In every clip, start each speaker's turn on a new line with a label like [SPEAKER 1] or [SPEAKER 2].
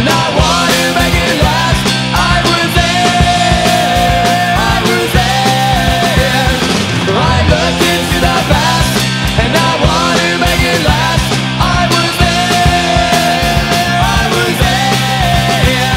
[SPEAKER 1] and I want to make it last. I was there, I was there. I looked into the past, and I want to make it last. I was there, I was there.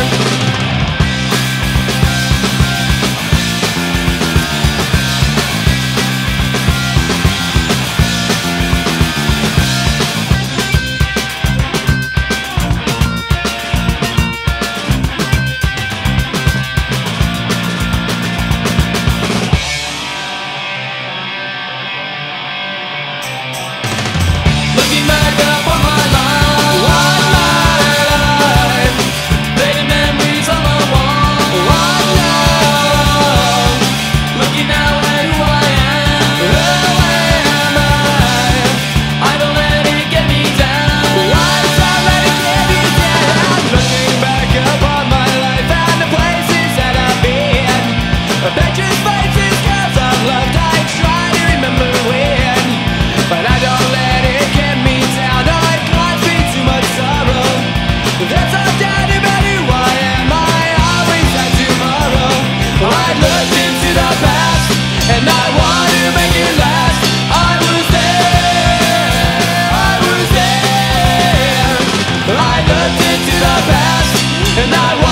[SPEAKER 1] Looking back upon my life, fading memories on the wall. Looking now at who I am. I don't let it get me down. Don't let it get me down. Looking back upon my life and the places that I've been, pictures, faces, scars I've loved. I try to remember when, but I don't let it get me down. No, it caused me too much sorrow. There's no doubt about who I am. I always had tomorrow. I looked into the past, and I want to make it last. I was there, I was there. I looked into the past, and I